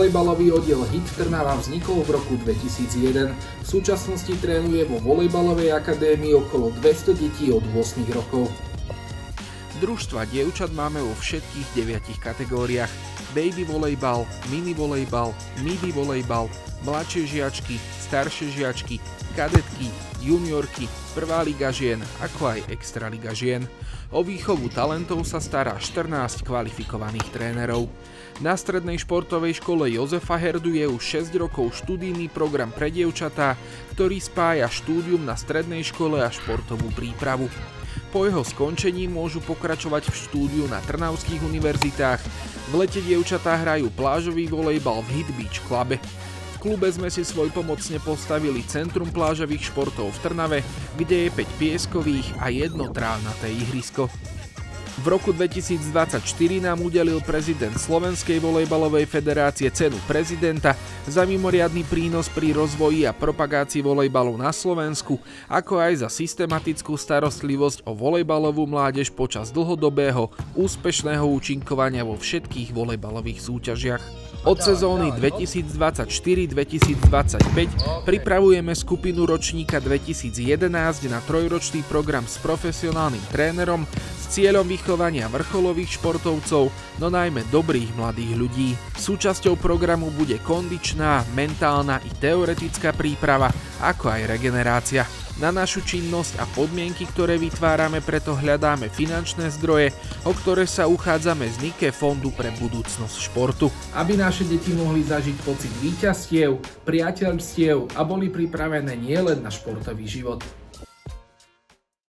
Volejbalový oddiel HIT Trnava vznikol v roku 2001. V súčasnosti trénuje vo volejbalovej akadémii okolo 200 detí od 8 rokov. Družstva dievčat máme vo všetkých 9 kategóriách. Baby volejbal, mini volejbal, midi volejbal, mladšie žiačky, staršie žiačky, kadetky, juniorky, prvá liga žien, ako aj extraliga žien. O výchovu talentov sa stará 14 kvalifikovaných trénerov. Na strednej športovej škole Jozefa Herdu je už 6 rokov študijný program pre dievčatá, ktorý spája štúdium na strednej škole a športovú prípravu. Po jeho skončení môžu pokračovať v štúdiu na trnavských univerzitách. V lete dievčatá hrajú plážový volejbal v HIT Beach Clube. V klube sme si svojpomocne postavili Centrum plážových športov v Trnave, kde je 5 pieskových a 1 trávnaté ihrisko. V roku 2024 nám udelil prezident Slovenskej volejbalovej federácie cenu prezidenta za mimoriadny prínos pri rozvoji a propagácii volejbalu na Slovensku, ako aj za systematickú starostlivosť o volejbalovú mládež počas dlhodobého, úspešného účinkovania vo všetkých volejbalových súťažiach. Od sezóny 2024-2025 pripravujeme skupinu ročníka 2011 na trojročný program s profesionálnym trénerom s cieľom vychovania vrcholových športovcov, no najmä dobrých mladých ľudí. Súčasťou programu bude kondičná, mentálna i teoretická príprava, ako aj regenerácia. Na našu činnosť a podmienky, ktoré vytvárame, preto hľadáme finančné zdroje, o ktoré sa uchádzame z NIKE Fondu pre budúcnosť športu. Aby naše deti mohli zažiť pocit víťazstiev, priateľstiev a boli pripravené nielen na športový život.